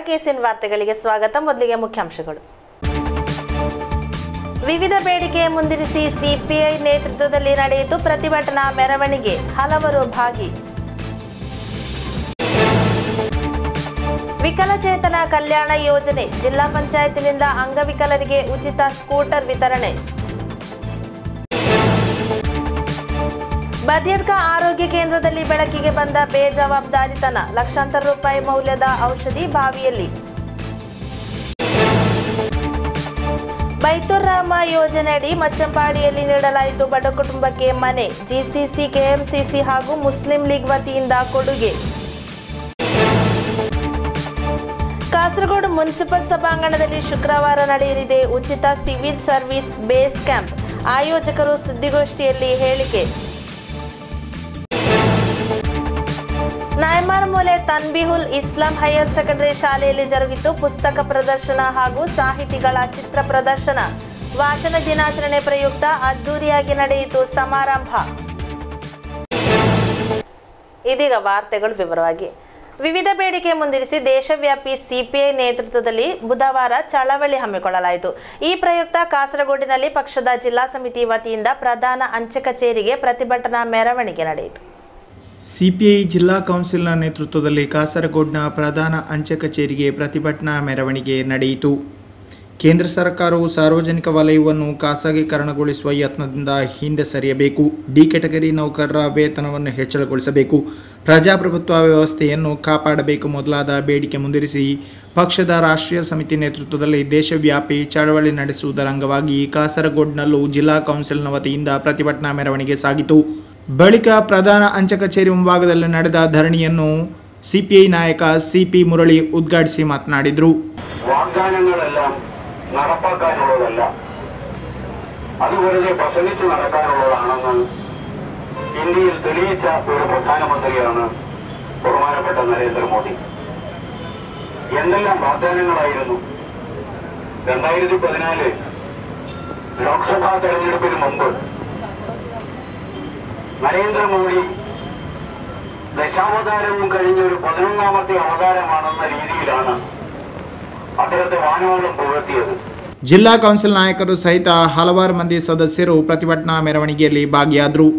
KCN ವಾರ್ತೆಗಳಿಗೆ ಸ್ವಾಗತ. ಮೊದಲಿಗೆ ಮುಖ್ಯಾಂಶಗಳು. ವಿವಿಧ ಬೇಡಿಕೆ ಮುಂದಿರಿಸಿ ಸಿಪಿಐ ನೇತೃತ್ವದಲ್ಲಿ ನಡೆಯಿತು ಪ್ರತಿಭಟನಾ ಮೆರವಣಿಗೆ, ಹಲವರು ಭಾಗಿ. ವಿಕಲಚೇತನ ಕಲ್ಯಾಣ ಯೋಜನೆ, ಜಿಲ್ಲಾ ಪಂಚಾಯತ್ನಿಂದ ಅಂಗವಿಕಲರಿಗೆ ಉಚಿತ ಸ್ಕೂಟರ್ ವಿತರಣೆ. ಬದಿಯಡ್ಕ ಆರೋಗ್ಯ ಕೇಂದ್ರದಲ್ಲಿ ಬೆಳಕಿಗೆ ಬಂದ ಬೇಜವಾಬ್ದಾರಿತನ, ಲಕ್ಷಾಂತರ ರೂಪಾಯಿ ಮೌಲ್ಯದ ಔಷಧಿ ಬಾವಿಯಲ್ಲಿ. ಬೈತುರ್ ರಹಮ ಯೋಜನೆಯಡಿ ಮಚ್ಚಂಪಾಡಿಯಲ್ಲಿ ನೀಡಲಾಯಿತು ಬಡ ಕುಟುಂಬಕ್ಕೆ ಮನೆ, ಜಿಸಿಸಿ, ಕೆಎಂಸಿಸಿ ಹಾಗೂ ಮುಸ್ಲಿಂ ಲೀಗ್ ವತಿಯಿಂದ ಕೊಡುಗೆ. ಕಾಸರಗೋಡು ಮುನ್ಸಿಪಲ್ ಸಭಾಂಗಣದಲ್ಲಿ ಶುಕ್ರವಾರ ನಡೆಯಲಿದೆ ಉಚಿತ ಸಿವಿಲ್ ಸರ್ವಿಸ್ ಬೇಸ್ ಕ್ಯಾಂಪ್, ಆಯೋಜಕರು ಸುದ್ದಿಗೋಷ್ಠಿಯಲ್ಲಿ ಹೇಳಿಕೆ. ನಾಯಮಾರಮೂಲೆ ತನ್ಬೀಹುಲ್ ಇಸ್ಲಾಂ ಹೈಯರ್ ಸೆಕೆಂಡರಿ ಶಾಲೆಯಲ್ಲಿ ಜರುಗಿತು ಪುಸ್ತಕ ಪ್ರದರ್ಶನ ಹಾಗೂ ಸಾಹಿತಿಗಳ ಚಿತ್ರ ಪ್ರದರ್ಶನ. ವಾಚನ ದಿನಾಚರಣೆ ಪ್ರಯುಕ್ತ ಅದ್ದೂರಿಯಾಗಿ ನಡೆಯಿತು ಸಮಾರಂಭ. ಇದೀಗ ವಾರ್ತೆಗಳು ವಿವರವಾಗಿ. ವಿವಿಧ ಬೇಡಿಕೆ ಮುಂದಿರಿಸಿ ದೇಶವ್ಯಾಪಿ ಸಿಪಿಐ ನೇತೃತ್ವದಲ್ಲಿ ಬುಧವಾರ ಚಳವಳಿ ಹಮ್ಮಿಕೊಳ್ಳಲಾಯಿತು. ಈ ಪ್ರಯುಕ್ತ ಕಾಸರಗೋಡಿನಲ್ಲಿ ಪಕ್ಷದ ಜಿಲ್ಲಾ ಸಮಿತಿ ವತಿಯಿಂದ ಪ್ರಧಾನ ಅಂಚೆ ಕಚೇರಿಗೆ ಪ್ರತಿಭಟನಾ ಮೆರವಣಿಗೆ ನಡೆಯಿತು. ಸಿಪಿಐ ಜಿಲ್ಲಾ ಕೌನ್ಸಿಲ್ನ ನೇತೃತ್ವದಲ್ಲಿ ಕಾಸರಗೋಡಿನ ಪ್ರಧಾನ ಅಂಚೆ ಕಚೇರಿಗೆ ಪ್ರತಿಭಟನಾ ಮೆರವಣಿಗೆ ನಡೆಯಿತು. ಕೇಂದ್ರ ಸರ್ಕಾರವು ಸಾರ್ವಜನಿಕ ವಲಯವನ್ನು ಖಾಸಗೀಕರಣಗೊಳಿಸುವ ಯತ್ನದಿಂದ ಹಿಂದೆ ಸರಿಯಬೇಕು, ಡಿ ಕ್ಯಾಟಗರಿ ನೌಕರರ ವೇತನವನ್ನು ಹೆಚ್ಚಳಗೊಳಿಸಬೇಕು, ಪ್ರಜಾಪ್ರಭುತ್ವ ವ್ಯವಸ್ಥೆಯನ್ನು ಕಾಪಾಡಬೇಕು ಮೊದಲಾದ ಬೇಡಿಕೆ ಮುಂದಿರಿಸಿ ಪಕ್ಷದ ರಾಷ್ಟ್ರೀಯ ಸಮಿತಿ ನೇತೃತ್ವದಲ್ಲಿ ದೇಶವ್ಯಾಪಿ ಚಳವಳಿ ನಡೆಸುವುದರ ಅಂಗವಾಗಿ ಕಾಸರಗೋಡಿನಲ್ಲೂ ಜಿಲ್ಲಾ ಕೌನ್ಸಿಲ್ನ ವತಿಯಿಂದ ಪ್ರತಿಭಟನಾ ಮೆರವಣಿಗೆ ಸಾಗಿತು. ಬಳಿಕ ಪ್ರಧಾನ ಅಂಚೆ ಕಚೇರಿ ಮುಂಭಾಗದಲ್ಲಿ ನಡೆದ ಧರಣಿಯನ್ನು ಸಿಪಿಐ ನಾಯಕ ಸಿಪಿ ಮುರಳಿ ಉದ್ಘಾಟಿಸಿ ಮಾತನಾಡಿದರು. വാഗ്ദാനങ്ങളെല്ലാം നടപ്പാക്കാനുള്ളതല്ല, അത് വെറുതെ പ്രസംഗിച്ച് നടക്കാനുള്ളതാണെന്ന് ഇന്ത്യയിൽ തെളിയിച്ച ഒരു പ്രധാനമന്ത്രിയാണ് ബഹുമാനപ്പെട്ട നരേന്ദ്രമോദി. എന്തെല്ലാം വാഗ്ദാനങ്ങളായിരുന്നു 2014 ലോക്സഭാ തെരഞ്ഞെടുപ്പിന് മുമ്പ് നരേന്ദ്രമോദി ദശാവതാരവും കഴിഞ്ഞ ഒരു 11ാമത്തെ അവതാരമാണെന്ന രീതിയിലാണ് അദ്ദേഹത്തെ വാനോളം പുകഴ്ത്തിയത്. ಜಿಲ್ಲಾ ಕೌನ್ಸಿಲ್ ನಾಯಕರು ಸಹಿತ ಹಲವಾರು ಮಂದಿ ಸದಸ್ಯರು ಪ್ರತಿಭಟನಾ ಮೆರವಣಿಗೆಯಲ್ಲಿ ಭಾಗಿಯಾದರು.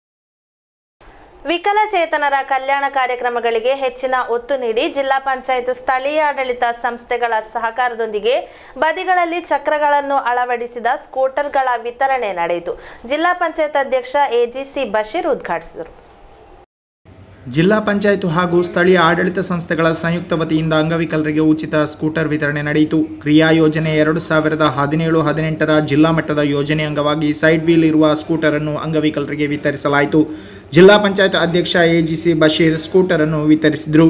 ವಿಕಲಚೇತನರ ಕಲ್ಯಾಣ ಕಾರ್ಯಕ್ರಮಗಳಿಗೆ ಹೆಚ್ಚಿನ ಒತ್ತು ನೀಡಿ ಜಿಲ್ಲಾ ಪಂಚಾಯತ್ ಸ್ಥಳೀಯ ಆಡಳಿತ ಸಂಸ್ಥೆಗಳ ಸಹಕಾರದೊಂದಿಗೆ ಬದಿಗಳಲ್ಲಿ ಚಕ್ರಗಳನ್ನು ಅಳವಡಿಸಿದ ಸ್ಕೂಟರ್ಗಳ ವಿತರಣೆ ನಡೆಯಿತು. ಜಿಲ್ಲಾ ಪಂಚಾಯತ್ ಅಧ್ಯಕ್ಷ ಎಜಿಸಿ ಬಶೀರ್ ಉದ್ಘಾಟಿಸಿದರು. ಜಿಲ್ಲಾ ಪಂಚಾಯತ್ ಹಾಗೂ ಸ್ಥಳೀಯ ಆಡಳಿತ ಸಂಸ್ಥೆಗಳ ಸಂಯುಕ್ತ ವತಿಯಿಂದ ಅಂಗವಿಕಲರಿಗೆ ಉಚಿತ ಸ್ಕೂಟರ್ ವಿತರಣೆ ನಡೆಯಿತು. ಕ್ರಿಯಾ ಯೋಜನೆ 2017-18ರ ಜಿಲ್ಲಾ ಮಟ್ಟದ ಯೋಜನೆ ಅಂಗವಾಗಿ ಸೈಡ್ ವೀಲ್ ಇರುವ ಸ್ಕೂಟರ್ ಅನ್ನು ಅಂಗವಿಕಲರಿಗೆ ವಿತರಿಸಲಾಯಿತು. ಜಿಲ್ಲಾ ಪಂಚಾಯತ್ ಅಧ್ಯಕ್ಷ ಎಜಿಸಿ ಬಶೀರ್ ಸ್ಕೂಟರ್ ಅನ್ನು ವಿತರಿಸಿದರು.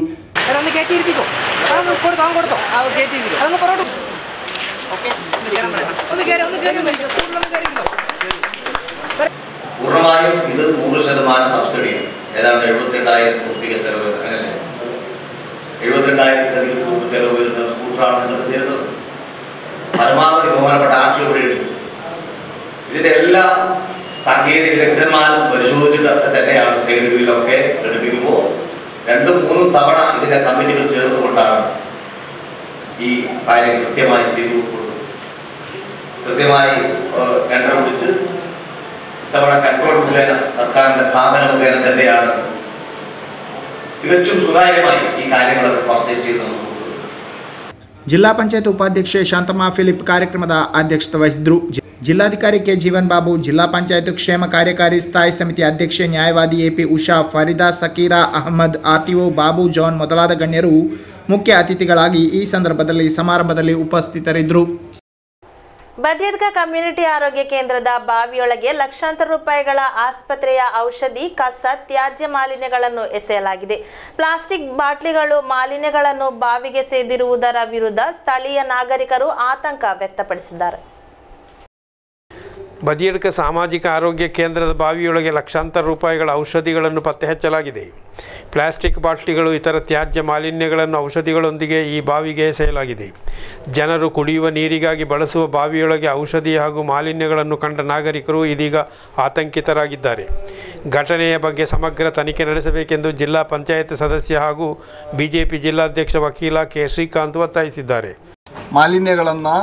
പൂർണ്ണമായും ഇത് 100% സബ്സിഡി, ഏതാണ്ട് 72,000 രൂപയ്ക്ക് ചെലവ്, അങ്ങനെ 72,000 രൂപ ചെലവ് വരുന്ന സ്കൂട്ടറാണ് നിങ്ങൾക്ക് തരുന്നത്. പരമാവധി ബഹുമാനപ്പെട്ട ആർട്ടിയോട് ഇതിന്റെ എല്ലാ സാങ്കേതിക വിദഗ്ധന്മാരും പരിശോധിച്ചിട്ട് തന്നെയാണ് സൈഡ് വീലൊക്കെ ഘടിപ്പിക്കുമ്പോൾ 2-3 തവണ ഇതിന്റെ കമ്മിറ്റികൾ ചേർന്നുകൊണ്ടാണ് ഈ കാര്യം കൃത്യമായി ചെയ്തു കൊടുക്കുന്നത്. കൃത്യമായി ടെൻഡർ പിടിച്ച് ഇത്തവണ കൺട്രോൾ മുഖേന സർക്കാരിന്റെ സ്ഥാപന മുഖേന തന്നെയാണ് തികച്ചും സുതാര്യമായി ഈ കാര്യങ്ങളൊക്കെ പർച്ചേസ് ചെയ്യുന്നത്. ಜಿಲ್ಲಾ ಪಂಚಾಯತ್ ಉಪಾಧ್ಯಕ್ಷೆ ಶಾಂತಮ್ಮ ಫಿಲಿಪ್ ಕಾರ್ಯಕ್ರಮದ ಅಧ್ಯಕ್ಷತೆ ವಹಿಸಿದರು. ಜಿಲ್ಲಾಧಿಕಾರಿ ಕೆ ಜೀವನ್ ಬಾಬು, ಜಿಲ್ಲಾ ಪಂಚಾಯತ್ ಕ್ಷೇಮ ಕಾರ್ಯಕಾರಿ ಸ್ಥಾಯಿ ಸಮಿತಿ ಅಧ್ಯಕ್ಷೆ ನ್ಯಾಯವಾದಿ AP Usha, Farida, Sakira Ahmed, RTO Babu John ಮೊದಲಾದ ಗಣ್ಯರು ಮುಖ್ಯ ಅತಿಥಿಗಳಾಗಿ ಈ ಸಂದರ್ಭದಲ್ಲಿ ಸಮಾರಂಭದಲ್ಲಿ ಉಪಸ್ಥಿತರಿದ್ದರು. ಬದಿಯಡ್ಕ ಕಮ್ಯುನಿಟಿ ಆರೋಗ್ಯ ಕೇಂದ್ರದ ಬಾವಿಯೊಳಗೆ ಲಕ್ಷಾಂತರ ರೂಪಾಯಿಗಳ ಆಸ್ಪತ್ರೆಯ ಔಷಧಿ, ಕಸ, ತ್ಯಾಜ್ಯ ಮಾಲಿನ್ಯಗಳನ್ನು ಎಸೆಯಲಾಗಿದೆ. ಪ್ಲಾಸ್ಟಿಕ್ ಬಾಟ್ಲಿಗಳು ಮಾಲಿನ್ಯಗಳನ್ನು ಬಾವಿಗೆ ಸೇದಿರುವುದರ ವಿರುದ್ಧ ಸ್ಥಳೀಯ ನಾಗರಿಕರು ಆತಂಕ ವ್ಯಕ್ತಪಡಿಸಿದ್ದಾರೆ. ಬದಿಯಡ್ಕ ಸಾಮಾಜಿಕ ಆರೋಗ್ಯ ಕೇಂದ್ರದ ಬಾವಿಯೊಳಗೆ ಲಕ್ಷಾಂತರ ರೂಪಾಯಿಗಳ ಔಷಧಿಗಳನ್ನು ಪತ್ತೆ ಹಚ್ಚಲಾಗಿದೆ. ಪ್ಲಾಸ್ಟಿಕ್ ಬಾಟ್ಲಿಗಳು, ಇತರ ತ್ಯಾಜ್ಯ ಮಾಲಿನ್ಯಗಳನ್ನು ಔಷಧಿಗಳೊಂದಿಗೆ ಈ ಬಾವಿಗೆ ಎಸೆಯಲಾಗಿದೆ. ಜನರು ಕುಡಿಯುವ ನೀರಿಗಾಗಿ ಬಳಸುವ ಬಾವಿಯೊಳಗೆ ಔಷಧಿ ಹಾಗೂ ಮಾಲಿನ್ಯಗಳನ್ನು ಕಂಡ ನಾಗರಿಕರು ಇದೀಗ ಆತಂಕಿತರಾಗಿದ್ದಾರೆ. ಘಟನೆಯ ಬಗ್ಗೆ ಸಮಗ್ರ ತನಿಖೆ ನಡೆಸಬೇಕೆಂದು ಜಿಲ್ಲಾ ಪಂಚಾಯತ್ ಸದಸ್ಯ ಹಾಗೂ ಬಿಜೆಪಿ ಜಿಲ್ಲಾಧ್ಯಕ್ಷ ವಕೀಲ ಕೆ ಶ್ರೀಕಾಂತ್ ಒತ್ತಾಯಿಸಿದ್ದಾರೆ. ಮಾಲಿನ್ಯಗಳನ್ನು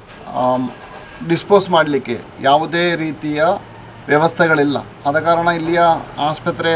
ಡಿಸ್ಪೋಸ್ ಮಾಡಲಿಕ್ಕೆ ಯಾವುದೇ ರೀತಿಯ ವ್ಯವಸ್ಥೆಗಳಿಲ್ಲ. ಆದ ಕಾರಣ ಇಲ್ಲಿಯ ಆಸ್ಪತ್ರೆ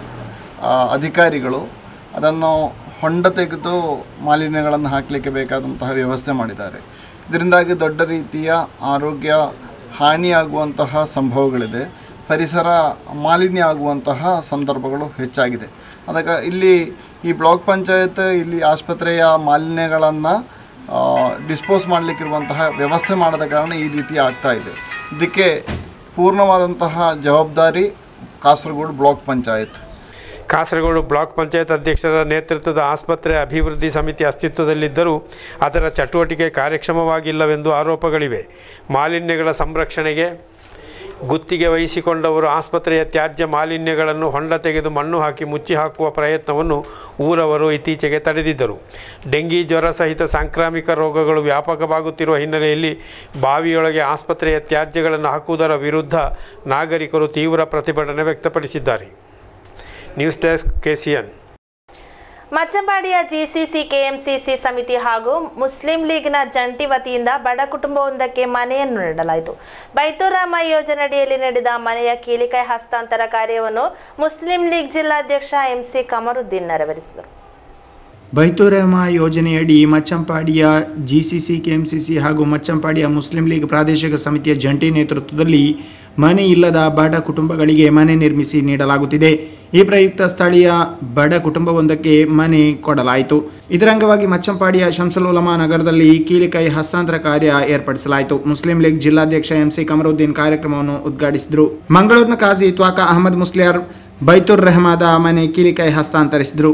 ಅಧಿಕಾರಿಗಳು ಅದನ್ನು ಹೊಂಡ ತೆಗೆದು ಮಾಲಿನ್ಯಗಳನ್ನು ಹಾಕಲಿಕ್ಕೆ ಬೇಕಾದಂತಹ ವ್ಯವಸ್ಥೆ ಮಾಡಿದ್ದಾರೆ. ಇದರಿಂದಾಗಿ ದೊಡ್ಡ ರೀತಿಯ ಆರೋಗ್ಯ ಹಾನಿಯಾಗುವಂತಹ ಸಂಭವಗಳಿದೆ. ಪರಿಸರ ಮಾಲಿನ್ಯ ಆಗುವಂತಹ ಸಂದರ್ಭಗಳು ಹೆಚ್ಚಾಗಿದೆ. ಅದಕ್ಕೆ ಇಲ್ಲಿ ಈ ಬ್ಲಾಕ್ ಪಂಚಾಯತ್ ಇಲ್ಲಿ ಆಸ್ಪತ್ರೆಯ ಮಾಲಿನ್ಯಗಳನ್ನು ಡಿಸ್ಪೋಸ್ ಮಾಡಲಿಕ್ಕಿರುವಂತಹ ವ್ಯವಸ್ಥೆ ಮಾಡದ ಕಾರಣ ಈ ರೀತಿ ಆಗ್ತಾ ಇದೆ. ಇದಕ್ಕೆ ಪೂರ್ಣವಾದಂತಹ ಜವಾಬ್ದಾರಿ ಕಾಸರಗೋಡು ಬ್ಲಾಕ್ ಪಂಚಾಯತ್. ಕಾಸರಗೋಡು ಬ್ಲಾಕ್ ಪಂಚಾಯತ್ ಅಧ್ಯಕ್ಷರ ನೇತೃತ್ವದ ಆಸ್ಪತ್ರೆ ಅಭಿವೃದ್ಧಿ ಸಮಿತಿ ಅಸ್ತಿತ್ವದಲ್ಲಿದ್ದರೂ ಅದರ ಚಟುವಟಿಕೆ ಕಾರ್ಯಕ್ಷಮವಾಗಿಲ್ಲವೆಂದು ಆರೋಪಗಳಿವೆ. ಮಾಲಿನ್ಯಗಳ ಸಂರಕ್ಷಣೆಗೆ ಗುತ್ತಿಗೆ ವಹಿಸಿಕೊಂಡವರು ಆಸ್ಪತ್ರೆಯ ತ್ಯಾಜ್ಯ ಮಾಲಿನ್ಯಗಳನ್ನು ಹೊಂಡ ತೆಗೆದು ಮಣ್ಣು ಹಾಕಿ ಮುಚ್ಚಿ ಹಾಕುವ ಪ್ರಯತ್ನವನ್ನು ಊರವರು ಇತ್ತೀಚೆಗೆ ತಡೆದಿದ್ದರು. ಡೆಂಗಿ ಜ್ವರ ಸಹಿತ ಸಾಂಕ್ರಾಮಿಕ ರೋಗಗಳು ವ್ಯಾಪಕವಾಗುತ್ತಿರುವ ಹಿನ್ನೆಲೆಯಲ್ಲಿ ಬಾವಿಯೊಳಗೆ ಆಸ್ಪತ್ರೆಯ ತ್ಯಾಜ್ಯಗಳನ್ನು ಹಾಕುವುದರ ವಿರುದ್ಧ ನಾಗರಿಕರು ತೀವ್ರ ಪ್ರತಿಭಟನೆ ವ್ಯಕ್ತಪಡಿಸಿದ್ದಾರೆ. News desk KCN. ಮಚ್ಚಂಪಾಡಿಯ GCC KMCC ಸಮಿತಿ ಹಾಗೂ ಮುಸ್ಲಿಂ ಲೀಗ್ನ ಜಂಟಿ ವತಿಯಿಂದ ಬಡ ಕುಟುಂಬವೊಂದಕ್ಕೆ ಮನೆಯನ್ನು ನೀಡಲಾಯಿತು. ಬೈತುರಾಮ ಯೋಜನೆಯಡಿಯಲ್ಲಿ ನಡೆದ ಮನೆಯ ಕೀಲಿಕೈ ಹಸ್ತಾಂತರ ಕಾರ್ಯವನ್ನು ಮುಸ್ಲಿಂ ಲೀಗ್ ಜಿಲ್ಲಾಧ್ಯಕ್ಷ MC ಕಮರುದ್ದೀನ್ ನೆರವೇರಿಸಿದರು. ಬೈತುರಾಮ ಯೋಜನೆಯಡಿ ಮಚ್ಚಂಪಾಡಿಯ GCC KMCC ಹಾಗೂ ಮಚ್ಚಂಪಾಡಿಯ ಮುಸ್ಲಿಂ ಲೀಗ್ ಪ್ರಾದೇಶಿಕ ಸಮಿತಿಯ ಜಂಟಿ ನೇತೃತ್ವದಲ್ಲಿ ಮನೆ ಇಲ್ಲದ ಬಡ ಕುಟುಂಬಗಳಿಗೆ ಮನೆ ನಿರ್ಮಿಸಿ ನೀಡಲಾಗುತ್ತಿದೆ. ಈ ಪ್ರಯುಕ್ತ ಸ್ಥಳೀಯ ಬಡ ಕುಟುಂಬವೊಂದಕ್ಕೆ ಮನೆ ಕೊಡಲಾಯಿತು. ಇದರ ಅಂಗವಾಗಿ ಮಚ್ಚಂಪಾಡಿಯ ಶಂಸುಲ್ ಉಲಮಾ ನಗರದಲ್ಲಿ ಕೀಲಿಕೈ ಹಸ್ತಾಂತರ ಕಾರ್ಯ ಏರ್ಪಡಿಸಲಾಯಿತು. ಮುಸ್ಲಿಂ ಲೀಗ್ ಜಿಲ್ಲಾಧ್ಯಕ್ಷ MC ಕಮರುದ್ದೀನ್ ಕಾರ್ಯಕ್ರಮವನ್ನು ಉದ್ಘಾಟಿಸಿದರು. ಮಂಗಳೂರಿನ ಕಾಜಿ ತ್ವಾಕ ಅಹಮದ್ ಮುಸ್ಲಿಯಾರ್ ಬೈತುರ್ ರೆಹಮಾದ ಮನೆ ಕೀಲಿಕೈ ಹಸ್ತಾಂತರಿಸಿದರು.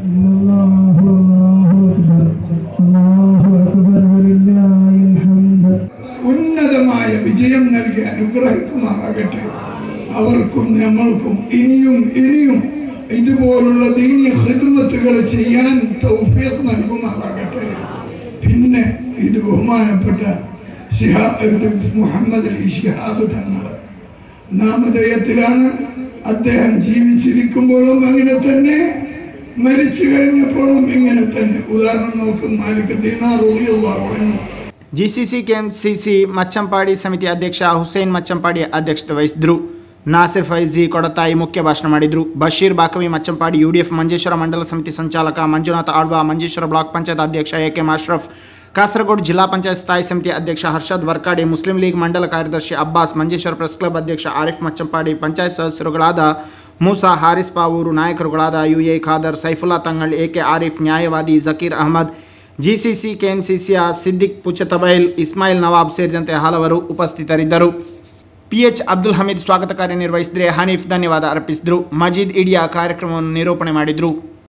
ഉന്നതമായ വിജയം നൽകി അനുഗ്രഹിക്കുമാറാകട്ടെ. അവർക്കും നമ്മൾക്കും ഇനിയും ഇതുപോലുള്ള ദീനീയ ഖിദ്മത്തുകൾ ചെയ്യാൻ തൗഫീഖ് നൽകുമാറാകട്ടെ. പിന്നെ ഇത് ബഹുമാനപ്പെട്ട മുഹമ്മദ് അലി ശിഹാബ് തങ്ങൾ നാമധേയത്തിലാണ്. അദ്ദേഹം ജീവിച്ചിരിക്കുമ്പോഴും അങ്ങനെ തന്നെ, മരിച്ചു കഴിഞ്ഞപ്പോഴും ഇങ്ങനെ തന്നെ. ഉദാഹരണം നോക്കും, മാലിക് ദീനാർ റളിയല്ലാഹു അൻഹു. GCC KMCC ಮಚ್ಚಂಪಾಡಿ ಸಮಿತಿ ಅಧ್ಯಕ್ಷ ಹುಸೇನ್ ಮಚ್ಚಂಪಾಡಿ ಅಧ್ಯಕ್ಷತೆ ವಹಿಸಿದರು. ನಾಸಿರ್ ಫೈಜಿ ಕೊಡತಾಯಿ ಮುಖ್ಯ ಭಾಷಣ ಮಾಡಿದರು. ಬಶೀರ್ ಬಾಕವಿ ಮಚ್ಚಂಪಾಡಿ, UDF ಮಂಜೇಶ್ವರ ಮಂಡಲ ಸಮಿತಿ ಸಂಚಾಲಕ ಮಂಜುನಾಥ್ ಆಳ್ವಾ, ಮಂಜೇಶ್ವರ ಬ್ಲಾಕ್ ಪಂಚಾಯತ್ ಅಧ್ಯಕ್ಷ AK ಅಶ್ರಫ್, ಕಾಸರಗೋಡು ಜಿಲ್ಲಾ ಪಂಚಾಯತ್ ಸ್ಥಾಯಿ ಸಮಿತಿ ಅಧ್ಯಕ್ಷ ಹರ್ಷದ್ ವರ್ಕಾಡೆ, ಮುಸ್ಲಿಂ ಲೀಗ್ ಮಂಡಲ ಕಾರ್ಯದರ್ಶಿ ಅಬ್ಬಾಸ್, ಮಂಜೇಶ್ವರ ಪ್ರೆಸ್ ಕ್ಲಬ್ ಅಧ್ಯಕ್ಷ ಆರಿಫ್ ಮಚ್ಚಂಪಾಡಿ, ಪಂಚಾಯತ್ ಸದಸ್ಯರುಗಳಾದ ಮೂಸಾ, ಹಾರಿಸ್ ಪಾವೂರು, ನಾಯಕರುಗಳಾದ UA ಖಾದರ್, ಸೈಫುಲ್ಲಾ ತಂಗಳ್, AK ಆರಿಫ್, ನ್ಯಾಯವಾದಿ ಜಕೀರ್ ಅಹಮದ್, GCC KMCCಯ ಸಿದ್ದಿಕ್ ಪುಚತಬೈಲ್, ಇಸ್ಮಾಯಿಲ್ ನವಾಬ್ ಸೇರಿದಂತೆ ಹಲವರು ಉಪಸ್ಥಿತರಿದ್ದರು. PH ಅಬ್ದುಲ್ ಹಮೀದ್ ಸ್ವಾಗತ ಕಾರ್ಯ ನಿರ್ವಹಿಸಿದರೆ ಹನೀಫ್ ಧನ್ಯವಾದ ಅರ್ಪಿಸಿದರು. ಮಜೀದ್ ಇಡಿಯಾ ಕಾರ್ಯಕ್ರಮವನ್ನು ನಿರೂಪಣೆ ಮಾಡಿದರು.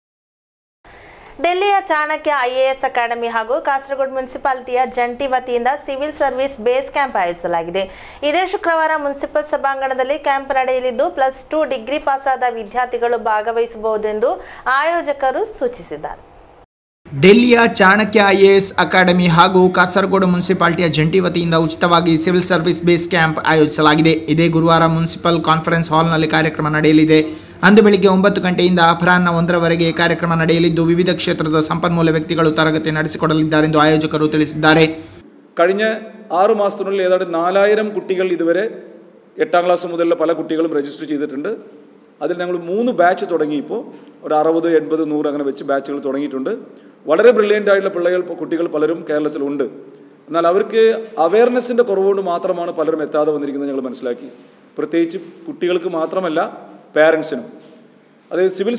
ಡೆಲ್ಲಿಯ ಚಾಣಕ್ಯ IAS ಅಕಾಡೆಮಿ ಹಾಗೂ ಕಾಸರಗೋಡು ಮುನ್ಸಿಪಾಲಿಟಿಯ ಜಂಟಿ ವತಿಯಿಂದ ಸಿವಿಲ್ ಸರ್ವಿಸ್ ಬೇಸ್ ಕ್ಯಾಂಪ್ ಆಯೋಜಿಸಲಾಗಿದೆ. ಇದೇ ಶುಕ್ರವಾರ ಮುನ್ಸಿಪಲ್ ಸಭಾಂಗಣದಲ್ಲಿ ಕ್ಯಾಂಪ್ ನಡೆಯಲಿದ್ದು +2 ಡಿಗ್ರಿ ಪಾಸಾದ ವಿದ್ಯಾರ್ಥಿಗಳು ಭಾಗವಹಿಸಬಹುದೆಂದು ಆಯೋಜಕರು ಸೂಚಿಸಿದ್ದಾರೆ. ಡೆಲ್ಲಿಯ ಚಾಣಕ್ಯ IAS ಅಕಾಡೆಮಿ ಹಾಗೂ ಕಾಸರಗೋಡು ಮುನ್ಸಿಪಾಲಿಟಿಯ ಜಂಟಿ ವತಿಯಿಂದ ಉಚಿತವಾಗಿ ಸಿವಿಲ್ ಸರ್ವಿಸ್ ಬೇಸ್ ಕ್ಯಾಂಪ್ ಆಯೋಜಿಸಲಾಗಿದೆ. ಇದೇ ಗುರುವಾರ ಮುನ್ಸಿಪಲ್ ಕಾನ್ಫರೆನ್ಸ್ ಹಾಲ್ನಲ್ಲಿ ಕಾರ್ಯಕ್ರಮ ನಡೆಯಲಿದೆ. ಅಂದು ಬೆಳಿಗ್ಗೆ 9 ಗಂಟೆಯಿಂದ ಅಪರಾಹ್ನ 1ರವರೆಗೆ ಕಾರ್ಯಕ್ರಮ ನಡೆಯಲಿದ್ದು ವಿವಿಧ ಕ್ಷೇತ್ರದ ಸಂಪನ್ಮೂಲ ವ್ಯಕ್ತಿಗಳು ತರಗತಿ ನಡೆಸಿಕೊಡಲಿದ್ದಾರೆಂದು ಆಯೋಜಕರು ತಿಳಿಸಿದ್ದಾರೆ. കഴിഞ്ഞ 6 മാസത്തിനുള്ളിൽ ഏതാണ്ട് 4000 കുട്ടികൾ ഇതുവരെ 8ാം ക്ലാസ് മുതലുള്ള പല കുട്ടികളും രജിസ്റ്റർ ചെയ്തിട്ടുണ്ട്. അതിൽ ഞങ്ങൾ 3 ബാച്ച് തുടങ്ങിയപ്പോൾ ഒരു 60, 80, 100 അങ്ങനെ വെച്ച് ബാച്ചുകൾ തുടങ്ങിയിട്ടുണ്ട്. വളരെ ബ്രില്യൻ്റ് ആയിട്ടുള്ള കുട്ടികൾ പലരും കേരളത്തിലുണ്ട്. എന്നാൽ അവർക്ക് അവയർനെസ്സിൻ്റെ കുറവുകൊണ്ട് മാത്രമാണ് പലരും എത്താതെ വന്നിരിക്കുന്നത് ഞങ്ങൾ മനസ്സിലാക്കി. പ്രത്യേകിച്ച് കുട്ടികൾക്ക് മാത്രമല്ല, പാരൻസിനും. അതായത് സിവിൽ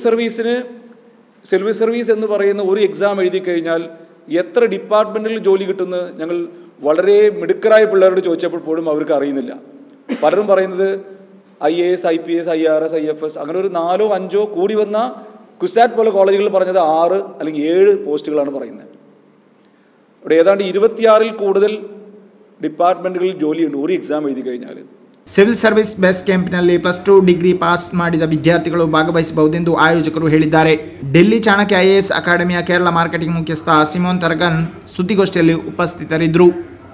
സർവീസ് എന്ന് പറയുന്ന ഒരു എക്സാം എഴുതി കഴിഞ്ഞാൽ എത്ര ഡിപ്പാർട്ട്മെൻറ്റിൽ ജോലി കിട്ടുമെന്ന് ഞങ്ങൾ വളരെ മിടുക്കരായ പിള്ളേരോട് ചോദിച്ചപ്പോൾ പോലും അവർക്ക് അറിയുന്നില്ല. പലരും പറയുന്നത് IAS, IPS, IRS, IFS അങ്ങനെ ഒരു 4ഓ 5ഓ കൂടി വന്ന കുസാറ്റ് പോലെ കോളേജുകൾ പറഞ്ഞത് 6 അല്ലെങ്കിൽ 7 പോസ്റ്റുകളാണ് പറയുന്നത്. ഇവിടെ ഏതാണ്ട് 26ൽ കൂടുതൽ ഡിപ്പാർട്ട്മെൻറ്റുകളിൽ ജോലിയുണ്ട് ഒരു എക്സാം എഴുതി കഴിഞ്ഞാൽ. ಸಿವಿಲ್ ಸರ್ವಿಸ್ ಬೇಸ್ ಕ್ಯಾಂಪ್ನಲ್ಲಿ +2 ಡಿಗ್ರಿ ಪಾಸ್ ಮಾಡಿದ ವಿದ್ಯಾರ್ಥಿಗಳು ಭಾಗವಹಿಸಬಹುದೆಂದು ಆಯೋಜಕರು ಹೇಳಿದ್ದಾರೆ. ಡೆಲ್ಲಿ ಚಾಣಕ್ಯ IAS ಅಕಾಡೆಮಿಯ ಕೇರಳ ಮಾರ್ಕೆಟಿಂಗ್ ಮುಖ್ಯಸ್ಥ ಸಿಮೋನ್ ತರಗನ್ ಸುದ್ದಿಗೋಷ್ಠಿಯಲ್ಲಿ ಉಪಸ್ಥಿತರಿದ್ದರು.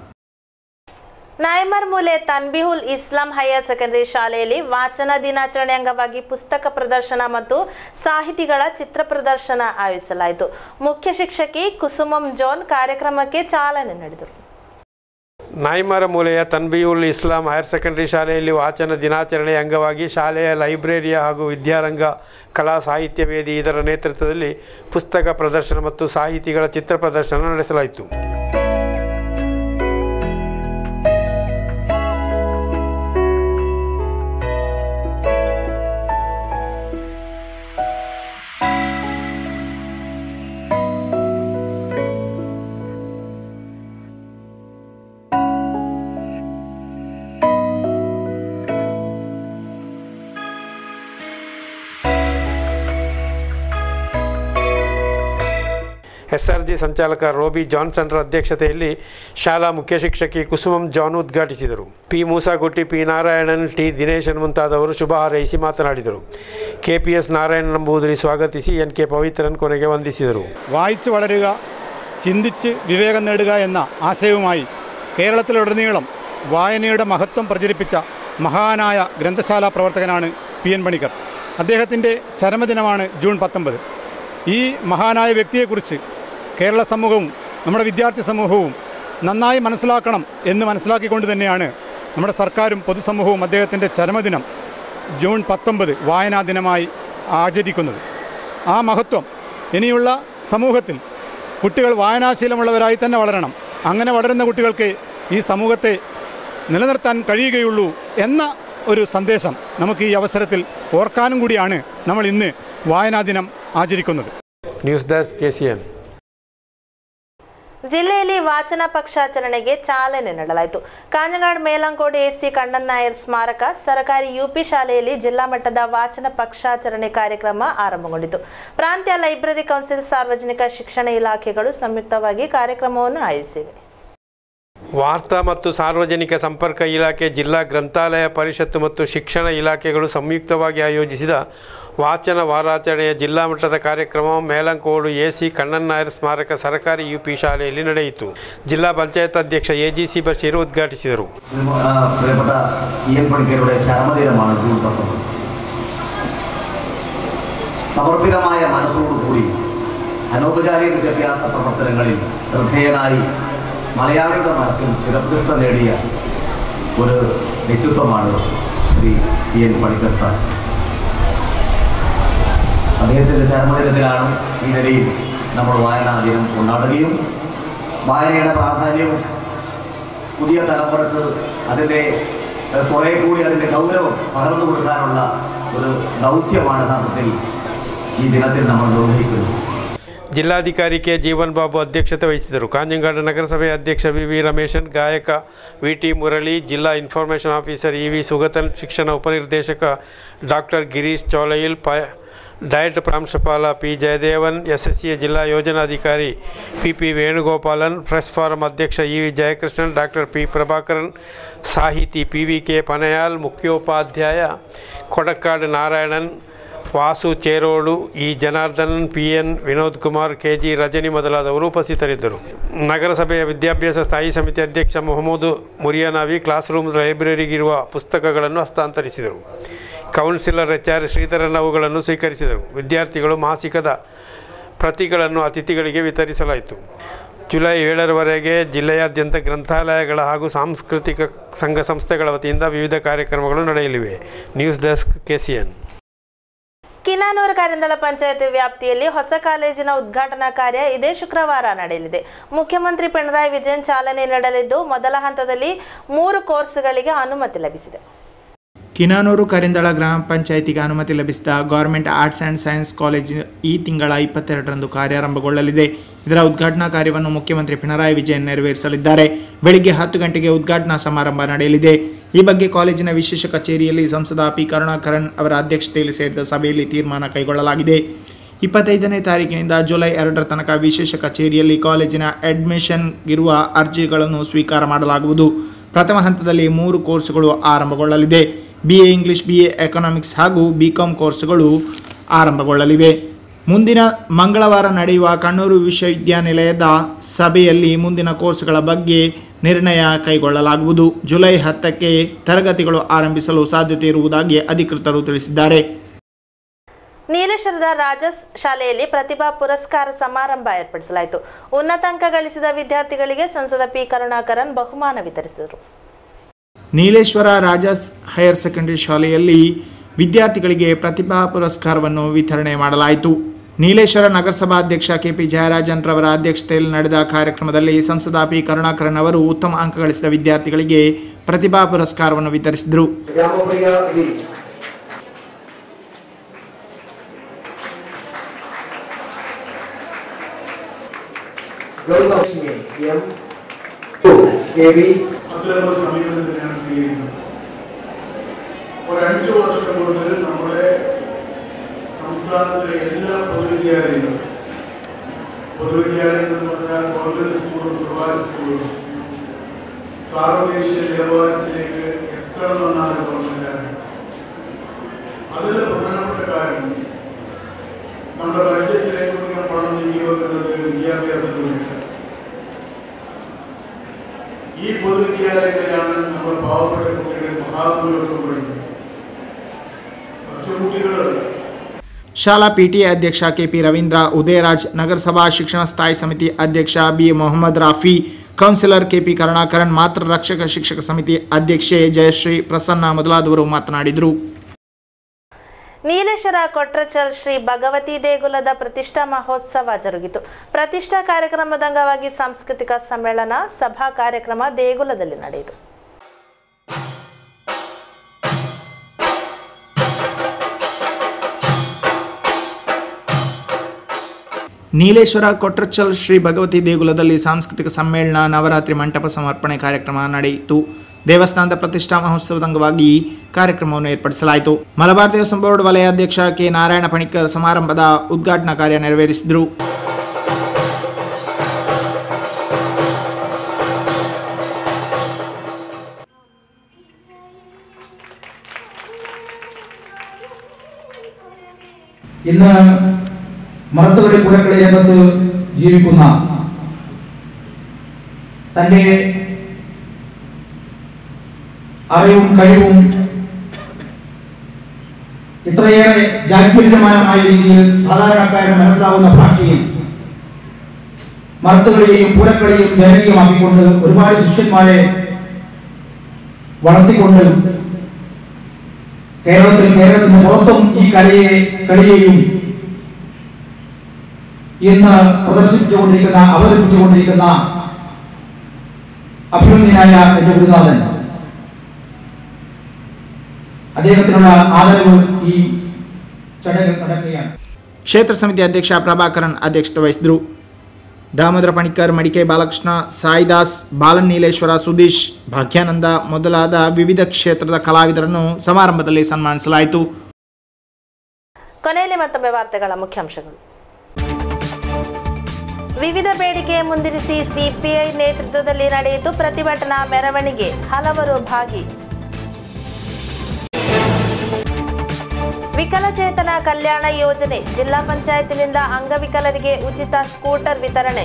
ನಾಯಮರ್ಮೂಲೆ ತನ್ಬಿಹುಲ್ ಇಸ್ಲಾಂ ಹೈಯರ್ ಸೆಕೆಂಡರಿ ಶಾಲೆಯಲ್ಲಿ ವಾಚನ ದಿನಾಚರಣೆ ಅಂಗವಾಗಿ ಪುಸ್ತಕ ಪ್ರದರ್ಶನ ಮತ್ತು ಸಾಹಿತಿಗಳ ಚಿತ್ರ ಪ್ರದರ್ಶನ ಆಯೋಜಿಸಲಾಯಿತು. ಮುಖ್ಯ ಶಿಕ್ಷಕಿ ಕುಸುಮಂ ಜೋನ್ ಕಾರ್ಯಕ್ರಮಕ್ಕೆ ಚಾಲನೆ ನೀಡಿದರು. ನಾಯಮರಮೂಲೆಯ ತನ್ಬಿಹುಲ್ ಇಸ್ಲಾಂ ಹೈಯರ್ ಸೆಕೆಂಡರಿ ಶಾಲೆಯಲ್ಲಿ ವಾಚನ ದಿನಾಚರಣೆ ಅಂಗವಾಗಿ ಶಾಲೆಯ ಲೈಬ್ರರಿಯ ಹಾಗೂ ವಿದ್ಯಾರಂಗ ಕಲಾ ಸಾಹಿತ್ಯ ವೇದಿ ಇದರ ನೇತೃತ್ವದಲ್ಲಿ ಪುಸ್ತಕ ಪ್ರದರ್ಶನ ಮತ್ತು ಸಾಹಿತಿಗಳ ಚಿತ್ರ ಪ್ರದರ್ಶನ ನಡೆಸಲಾಯಿತು. SRG ಸಂಚಾಲಕ ರೋಬಿ ಜಾನ್ಸನ್ರ ಅಧ್ಯಕ್ಷತೆಯಲ್ಲಿ ಶಾಲಾ ಮುಖ್ಯ ಶಿಕ್ಷಕಿ ಕುಸುಮಂ ಜಾನ್ ಉದ್ಘಾಟಿಸಿದರು. P. Moosakutty, P. Narayanan, T. Dineshan ಮುಂತಾದವರು ಶುಭ ಹಾರೈಸಿ ಮಾತನಾಡಿದರು. KPS നാരായണൻ നമ്പൂതിരി സ്വാഗതിಸಿ NK പവിത്രൻ കൊനಗೆ ವಂದಿಸಿದರು. വായിച്ചു വളരുക, ചിന്തിച്ച് വിവേകം നേടുക എന്ന ആശയവുമായി കേരളത്തിലുടനീളം വായനയുടെ മഹത്വം പ്രചരിപ്പിച്ച മഹാനായ ഗ്രന്ഥശാല പ്രവർത്തകനാണ് PN പണിക്കർ. അദ്ദേഹത്തിൻ്റെ ചരമദിനമാണ് ജൂൺ 19. ഈ മഹാനായ വ്യക്തിയെക്കുറിച്ച് കേരള സമൂഹവും നമ്മുടെ വിദ്യാർത്ഥി സമൂഹവും നന്നായി മനസ്സിലാക്കണം എന്ന് മനസ്സിലാക്കിക്കൊണ്ട് തന്നെയാണ് നമ്മുടെ സർക്കാരും പൊതുസമൂഹവും അദ്ദേഹത്തിൻ്റെ ചരമദിനം ജൂൺ 19 വായനാ ദിനമായി ആചരിക്കുന്നത്. ആ മഹത്വം ഇനിയുള്ള സമൂഹത്തിൽ കുട്ടികൾ വായനാശീലമുള്ളവരായി തന്നെ വളരണം. അങ്ങനെ വളരുന്ന കുട്ടികൾക്ക് ഈ സമൂഹത്തെ നിലനിർത്താൻ കഴിയുകയുള്ളൂ എന്ന ഒരു സന്ദേശം നമുക്ക് ഈ അവസരത്തിൽ ഓർക്കാനും കൂടിയാണ് നമ്മൾ ഇന്ന് വായനാ ദിനം ആചരിക്കുന്നത്. News desk KCN. ಜಿಲ್ಲೆಯಲ್ಲಿ ವಾಚನ ಪಕ್ಷಾಚರಣೆಗೆ ಚಾಲನೆ ನೀಡಲಾಯಿತು. ಕಾಂಜಂಗಾಡ್ ಮೇಲಂಕೋಡು AC ಕಣ್ಣನ್ ನಾಯರ್ ಸ್ಮಾರಕ ಸರ್ಕಾರಿ UP ಶಾಲೆಯಲ್ಲಿ ಜಿಲ್ಲಾ ಮಟ್ಟದ ವಾಚನ ಪಕ್ಷಾಚರಣೆ ಕಾರ್ಯಕ್ರಮ ಆರಂಭಗೊಂಡಿತು. ಪ್ರಾಂತ್ಯ ಲೈಬ್ರರಿ ಕೌನ್ಸಿಲ್, ಸಾರ್ವಜನಿಕ ಶಿಕ್ಷಣ ಇಲಾಖೆಗಳು ಸಂಯುಕ್ತವಾಗಿ ಕಾರ್ಯಕ್ರಮವನ್ನು ಆಯೋಜಿಸಿವೆ. ವಾರ್ತಾ ಮತ್ತು ಸಾರ್ವಜನಿಕ ಸಂಪರ್ಕ ಇಲಾಖೆ, ಜಿಲ್ಲಾ ಗ್ರಂಥಾಲಯ ಪರಿಷತ್ತು ಮತ್ತು ಶಿಕ್ಷಣ ಇಲಾಖೆಗಳು ಸಂಯುಕ್ತವಾಗಿ ಆಯೋಜಿಸಿದ ವಾಚನ ವಾರಾಚರಣೆಯ ಜಿಲ್ಲಾ ಮಟ್ಟದ ಕಾರ್ಯಕ್ರಮ ಮೇಲಂಕೋಡು AC ಕಣ್ಣನ್ ನಾಯರ್ ಸ್ಮಾರಕ ಸರ್ಕಾರಿ UP ಶಾಲೆಯಲ್ಲಿ ನಡೆಯಿತು. ಜಿಲ್ಲಾ ಪಂಚಾಯತ್ ಅಧ್ಯಕ್ಷ AGC ಬಶೀರ್ ಉದ್ಘಾಟಿಸಿದರು. പ്രിയപ്പെട്ട EN പണിക്കരുടെ ചരമദിനമാണ് ജൂൺ 19. സമർപ്പിതമായ മനസ്സോടുകൂടി അനൗപചാരിക വിദ്യാഭ്യാസ പ്രവർത്തനങ്ങളിൽ ശ്രദ്ധേയനായി മലയാളിയുടെ മനസ്സിൽ ചിരപ്രതിഷ്ഠ നേടിയ ഒരു വ്യക്തിത്വമാണ് ശ്രീ EN പണിക്കർ സാർ. അദ്ദേഹത്തിൻ്റെ ചരമദിനത്തിലാണ് ഈ നിലയിൽ നമ്മൾ വായനാ ദിനം കൊണ്ടാടുകയും വായനയുടെ പ്രാധാന്യവും പുതിയ തലമുറക്ക് അതിൻ്റെ കുറേ കൂടി അതിൻ്റെ ഗൗരവം പകർന്നു കൊടുക്കാനുള്ള ഒരു ദൗത്യമാണ് യഥാർത്ഥത്തിൽ ഈ ദിനത്തിൽ നമ്മൾ നിർവഹിക്കുന്നത്. ಜಿಲ್ಲಾಧಿಕಾರಿ K. ಜೀವನ್ ಬಾಬು ಅಧ್ಯಕ್ಷತೆ ವಹಿಸಿದರು. ಕಾಂಜಂಗಾಡು ನಗರಸಭೆ ಅಧ್ಯಕ್ಷ VV ರಮೇಶನ್, ಗಾಯಕ VT ಮುರಳಿ, ಜಿಲ್ಲಾ ಇನ್ಫಾರ್ಮೇಷನ್ ಆಫೀಸರ್ EV ಸುಗತನ್, ಶಿಕ್ಷಣ ಉಪನಿರ್ದೇಶಕ ಡಾಕ್ಟರ್ ಗಿರೀಶ್ ಚೋಲಯಿಲ್, ಡಯಟ್ ಪ್ರಾಂಶುಪಾಲ P. ಜಯದೇವನ್, SSC ಜಿಲ್ಲಾ ಯೋಜನಾಧಿಕಾರಿ PP. ವೇಣುಗೋಪಾಲನ್, ಪ್ರೆಸ್ ಫಾರಂ ಅಧ್ಯಕ್ಷ EV Jayakrishnan, doctor P. Prabhakaran, ಸಾಹಿತಿ PVK ಪನಯಾಲ್, ಮುಖ್ಯೋಪಾಧ್ಯಾಯ ಕೊಡಕ್ಕಾಡು Narayanan, Vasu ಚೇರೋಡು, E. ಜನಾರ್ದನನ್, PN Vinod Kumar, KG Rajani ಮೊದಲಾದವರು ಉಪಸ್ಥಿತರಿದ್ದರು. ನಗರಸಭೆಯ ವಿದ್ಯಾಭ್ಯಾಸ ಸ್ಥಾಯಿ ಸಮಿತಿ ಅಧ್ಯಕ್ಷ ಮೊಹಮ್ಮದ್ ಮುರಿಯಾನವಿ ಕ್ಲಾಸ್ ರೂಮ್ ಲೈಬ್ರರಿಗಿರುವ ಪುಸ್ತಕಗಳನ್ನು ಹಸ್ತಾಂತರಿಸಿದರು. ಕೌನ್ಸಿಲರ್ HR ಶ್ರೀಧರನ್ ಅವುಗಳನ್ನು ಸ್ವೀಕರಿಸಿದರು. ವಿದ್ಯಾರ್ಥಿಗಳು ಮಾಸಿಕದ ಪ್ರತಿಗಳನ್ನು ಅತಿಥಿಗಳಿಗೆ ವಿತರಿಸಲಾಯಿತು. ಜುಲೈ 7ರವರೆಗೆ ಜಿಲ್ಲೆಯಾದ್ಯಂತ ಗ್ರಂಥಾಲಯಗಳ ಹಾಗೂ ಸಾಂಸ್ಕೃತಿಕ ಸಂಘ ಸಂಸ್ಥೆಗಳ ವತಿಯಿಂದ ವಿವಿಧ ಕಾರ್ಯಕ್ರಮಗಳು ನಡೆಯಲಿವೆ. News desk KCN. Kinanur Karindalam panchayat ವ್ಯಾಪ್ತಿಯಲ್ಲಿ ಹೊಸ ಕಾಲೇಜಿನ ಉದ್ಘಾಟನಾ ಕಾರ್ಯ ಇದೇ ಶುಕ್ರವಾರ ನಡೆಯಲಿದೆ. ಮುಖ್ಯಮಂತ್ರಿ ಪಿಣರಾಯಿ ವಿಜಯನ್ ಚಾಲನೆ ನೀಡಲಿದ್ದು, ಮೊದಲ ಹಂತದಲ್ಲಿ 3 ಕೋರ್ಸ್ಗಳಿಗೆ ಅನುಮತಿ ಲಭಿಸಿದೆ. ಕಿನ್ನಾನೂರು ಕರಿಂದಳ ಗ್ರಾಮ ಪಂಚಾಯಿತಿಗೆ ಅನುಮತಿ ಲಭಿಸಿದ government arts and science college ಈ ತಿಂಗಳ 22ರಂದು ಕಾರ್ಯಾರಂಭಗೊಳ್ಳಲಿದೆ. ಇದರ ಉದ್ಘಾಟನಾ ಕಾರ್ಯವನ್ನು ಮುಖ್ಯಮಂತ್ರಿ ಪಿಣರಾಯಿ ವಿಜಯನ್ ನೆರವೇರಿಸಲಿದ್ದಾರೆ. ಬೆಳಿಗ್ಗೆ 10 ಗಂಟೆಗೆ ಉದ್ಘಾಟನಾ ಸಮಾರಂಭ ನಡೆಯಲಿದೆ. ಈ ಬಗ್ಗೆ ಕಾಲೇಜಿನ ವಿಶೇಷ ಕಚೇರಿಯಲ್ಲಿ ಸಂಸದ P. ಕರುಣಾಕರನ್ ಅವರ ಅಧ್ಯಕ್ಷತೆಯಲ್ಲಿ ಸೇರಿದ ಸಭೆಯಲ್ಲಿ ತೀರ್ಮಾನ ಕೈಗೊಳ್ಳಲಾಗಿದೆ. 25ನೇ ತಾರೀಕಿನಿಂದ ಜುಲೈ 2ರ ತನಕ ವಿಶೇಷ ಕಚೇರಿಯಲ್ಲಿ ಕಾಲೇಜಿನ ಅಡ್ಮಿಷನ್ಗಿರುವ ಅರ್ಜಿಗಳನ್ನು ಸ್ವೀಕಾರ ಮಾಡಲಾಗುವುದು. ಪ್ರಥಮ ಹಂತದಲ್ಲಿ 3 ಕೋರ್ಸ್ಗಳು ಆರಂಭಗೊಳ್ಳಲಿದೆ. BA ಇಂಗ್ಲಿಷ್, BA ಎಕನಾಮಿಕ್ಸ್ ಹಾಗೂ BCom ಕೋರ್ಸ್ಗಳು ಆರಂಭಗೊಳ್ಳಲಿವೆ. ಮುಂದಿನ ಮಂಗಳವಾರ ನಡೆಯುವ ಕಣ್ಣೂರು ವಿಶ್ವವಿದ್ಯಾನಿಲಯದ ಸಭೆಯಲ್ಲಿ ಮುಂದಿನ ಕೋರ್ಸ್ಗಳ ಬಗ್ಗೆ ನಿರ್ಣಯ ಕೈಗೊಳ್ಳಲಾಗುವುದು. ಜುಲೈ 10ಕ್ಕೆ ತರಗತಿಗಳು ಆರಂಭಿಸಲು ಸಾಧ್ಯತೆ ಇರುವುದಾಗಿ ಅಧಿಕೃತರು ತಿಳಿಸಿದ್ದಾರೆ. ನೀಲೇಶ್ವರದ ರಾಜಸ್ ಶಾಲೆಯಲ್ಲಿ ಪ್ರತಿಭಾ ಪುರಸ್ಕಾರ ಸಮಾರಂಭ ಏರ್ಪಡಿಸಲಾಯಿತು. ಉನ್ನತ ಅಂಕ ಗಳಿಸಿದ ವಿದ್ಯಾರ್ಥಿಗಳಿಗೆ ಸಂಸದ ಪಿ ಕರುಣಾಕರನ್ ಬಹುಮಾನ ವಿತರಿಸಿದರು. ನೀಲೇಶ್ವರ ರಾಜಸ್ ಹೈಯರ್ ಸೆಕೆಂಡರಿ ಶಾಲೆಯಲ್ಲಿ ವಿದ್ಯಾರ್ಥಿಗಳಿಗೆ ಪ್ರತಿಭಾ ಪುರಸ್ಕಾರವನ್ನು ವಿತರಣೆ ಮಾಡಲಾಯಿತು. ನೀಲೇಶ್ವರ ನಗರಸಭಾಧ್ಯಕ್ಷ KP ಜಯರಾಜನ್ ರವರ ಅಧ್ಯಕ್ಷತೆಯಲ್ಲಿ ನಡೆದ ಕಾರ್ಯಕ್ರಮದಲ್ಲಿ ಸಂಸದ ಪಿ ಕರುಣಾಕರನ್ ಅವರು ಉತ್ತಮ ಅಂಕ ಗಳಿಸಿದ ವಿದ್ಯಾರ್ಥಿಗಳಿಗೆ ಪ್ರತಿಭಾ ಪುರಸ್ಕಾರವನ್ನು ವಿತರಿಸಿದರು. ഒരു 5 വർഷം കൊണ്ട് നമ്മുടെ സംസ്ഥാനത്തിലെ എല്ലാ പൊതുവിദ്യാലയങ്ങളും എന്ന് പറഞ്ഞാൽ ഗവൺമെന്റ് സ്കൂളും സ്വകാര്യ സ്കൂളും സാർവദേശീയ നിലവാരത്തിലേക്ക് എത്തണമെന്നാണ് ഗവൺമെന്റ്. അതിന് പ്രധാനപ്പെട്ട കാരണം നമ്മുടെ ബഡ്ജറ്റിലേക്ക് പണം നീക്കിവെക്കുന്നത് വിദ്യാഭ്യാസത്തിന് വേണ്ടിയിട്ടാണ്. ഈ പൊതുവിദ്യാലയങ്ങളിലാണ് നമ്മൾ പാവപ്പെട്ട കുട്ടികളെ മഹാത്മകൾക്ക് പഠിക്കുന്നത്. ಶಾಲಾ PTA ಅಧ್ಯಕ್ಷ KP ರವೀಂದ್ರ, ಉದಯರಾಜ್, ನಗರಸಭಾ ಶಿಕ್ಷಣ ಸ್ಥಾಯಿ ಸಮಿತಿ ಅಧ್ಯಕ್ಷ B Mohammed Rafi, councillor KP Karunakaran, ಮಾತೃ ರಕ್ಷಕ ಶಿಕ್ಷಕ ಸಮಿತಿ ಅಧ್ಯಕ್ಷೆ ಜಯಶ್ರೀ ಪ್ರಸನ್ನ ಮೊದಲಾದವರು ಮಾತನಾಡಿದರು. ನೀಲೇಶ್ವರ ಕೊಟ್ರಚಲ್ ಶ್ರೀ ಭಗವತಿ ದೇಗುಲದ ಪ್ರತಿಷ್ಠಾ ಮಹೋತ್ಸವ ಜರುಗಿತು. ಪ್ರತಿಷ್ಠಾ ಕಾರ್ಯಕ್ರಮದ ಅಂಗವಾಗಿ ಸಾಂಸ್ಕೃತಿಕ ಸಮ್ಮೇಳನ, ಸಭಾ ಕಾರ್ಯಕ್ರಮ ದೇಗುಲದಲ್ಲಿ ನಡೆಯಿತು. ನೀಲೇಶ್ವರ ಕೊಟ್ರಚಲ್ ಶ್ರೀ ಭಗವತಿ ದೇಗುಲದಲ್ಲಿ ಸಾಂಸ್ಕೃತಿಕ ಸಮ್ಮೇಳನ, ನವರಾತ್ರಿ ಮಂಟಪ ಸಮರ್ಪಣೆ ಕಾರ್ಯಕ್ರಮ ನಡೆಯಿತು. ದೇವಸ್ಥಾನದ ಪ್ರತಿಷ್ಠಾ ಮಹೋತ್ಸವದ ಅಂಗವಾಗಿ ಕಾರ್ಯಕ್ರಮವನ್ನು ಏರ್ಪಡಿಸಲಾಯಿತು. ಮಲಬಾರ್ ದೇವಸ್ಥಾನ ಬೋರ್ಡ್ ವಲಯಾಧ್ಯಕ್ಷ ಕೆ ನಾರಾಯಣ ಪಣಿಕರ್ ಸಮಾರಂಭದ ಉದ್ಘಾಟನಾ ಕಾರ್ಯ ನೆರವೇರಿಸಿದರು. ഇന്ന് മറത്തുകളിൽ പുരക്കളി രംഗത്ത് ജീവിക്കുന്ന തൻ്റെ അറിവും കഴിവും ഇത്രയേറെ ജാഗ്രതമായ രീതിയിൽ സാധാരണക്കാരന് മനസ്സിലാവുന്ന ഭാഷയിൽ മറത്തുകളിയെയും പൂരക്കളിയും ജനകീയമാക്കിക്കൊണ്ട് ഒരുപാട് ശിഷ്യന്മാരെ വളർത്തിക്കൊണ്ട് കേരളത്തിന് പുറത്തും ഈ കളിയെയും ഇന്ന് പ്രദർശിപ്പിച്ചുകൊണ്ടിരിക്കുന്ന, അവതരിപ്പിച്ചുകൊണ്ടിരിക്കുന്ന അഭിനന്ദനായ എന്റെ ഗുരുനാഥൻ, അദ്ദേഹത്തിനുള്ള ആദരവ് ഈ ചടങ്ങിൽ നടക്കുകയാണ്. ಕ್ಷೇತ್ರ ಸಮಿತಿ ಅಧ್ಯಕ್ಷ ಪ್ರಭಾಕರನ್ ಅಧ್ಯಕ್ಷತೆ ವಹಿಸಿದರು. ದಾಮೋದರ ಪಣಿಕರ್, ಮಡಿಕೆ ಬಾಲಕೃಷ್ಣ, ಸಾಯಿದಾಸ್, ಬಾಲನ್ ನೀಲೇಶ್ವರ, ಸುದೀಶ್, ಭಾಗ್ಯಾನಂದ ಮೊದಲಾದ ವಿವಿಧ ಕ್ಷೇತ್ರದ ಕಲಾವಿದರನ್ನು ಸಮಾರಂಭದಲ್ಲಿ ಸನ್ಮಾನಿಸಲಾಯಿತು. ಕೊನೆಯಲ್ಲಿ ಮತ್ತೊಮ್ಮೆ ವಾರ್ತೆಗಳ ಮುಖ್ಯಾಂಶಗಳು. ವಿವಿಧ ಬೇಡಿಕೆ ಮುಂದಿರಿಸಿ ಸಿಪಿಐ ನೇತೃತ್ವದಲ್ಲಿ ನಡೆಯಿತು ಪ್ರತಿಭಟನಾ ಮೆರವಣಿಗೆ, ಹಲವರು ಭಾಗಿ. ವಿಕಲಚೇತನ ಕಲ್ಯಾಣ ಯೋಜನೆ, ಜಿಲ್ಲಾ ಪಂಚಾಯತ್ನಿಂದ ಅಂಗವಿಕಲರಿಗೆ ಉಚಿತ ಸ್ಕೂಟರ್ ವಿತರಣೆ.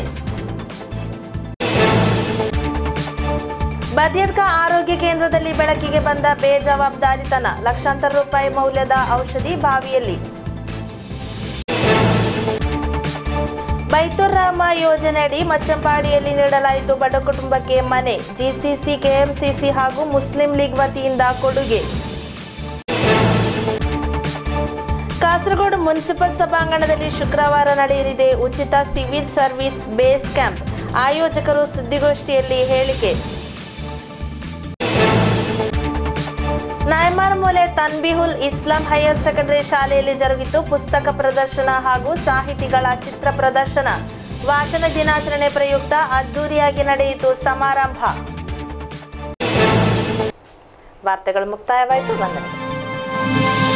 ಬದಿಯಡ್ಕ ಆರೋಗ್ಯ ಕೇಂದ್ರದಲ್ಲಿ ಬೆಳಕಿಗೆ ಬಂದ ಬೇಜವಾಬ್ದಾರಿತನ, ಲಕ್ಷಾಂತರ ರೂಪಾಯಿ ಮೌಲ್ಯದ ಔಷಧಿ ಬಾವಿಯಲ್ಲಿ. ಬೈತುರ್ ರಹಮಾ ಯೋಜನೆಯಡಿ ಮಚ್ಚಂಪಾಡಿಯಲ್ಲಿ ನೀಡಲಾಯಿತು ಬಡ ಕುಟುಂಬಕ್ಕೆ ಮನೆ, GCC, KMCC ಹಾಗೂ ಮುಸ್ಲಿಂ ಲೀಗ್ ವತಿಯಿಂದ ಕೊಡುಗೆ. ಕಾಸರಗೋಡು ಮುನ್ಸಿಪಲ್ ಸಭಾಂಗಣದಲ್ಲಿ ಶುಕ್ರವಾರ ನಡೆಯಲಿದೆ ಉಚಿತ ಸಿವಿಲ್ ಸರ್ವಿಸ್ ಬೇಸ್ ಕ್ಯಾಂಪ್, ಆಯೋಜಕರು ಸುದ್ದಿಗೋಷ್ಠಿಯಲ್ಲಿ ಹೇಳಿಕೆ. ನಾಯಮಾರ್ಮೂಲೆ ತನ್ಬಿಹುಲ್ ಇಸ್ಲಾಂ ಹೈಯರ್ ಸೆಕೆಂಡರಿ ಶಾಲೆಯಲ್ಲಿ ಜರುಗಿತು ಪುಸ್ತಕ ಪ್ರದರ್ಶನ ಹಾಗೂ ಸಾಹಿತಿಗಳ ಚಿತ್ರ ಪ್ರದರ್ಶನ. ವಾಚನ ದಿನಾಚರಣೆ ಪ್ರಯುಕ್ತ ಅದ್ದೂರಿಯಾಗಿ ನಡೆಯಿತು ಸಮಾರಂಭ. ವಾರ್ತೆಗಳು ಮುಕ್ತಾಯವಾಯಿತು. ವಂದನೆಗಳು.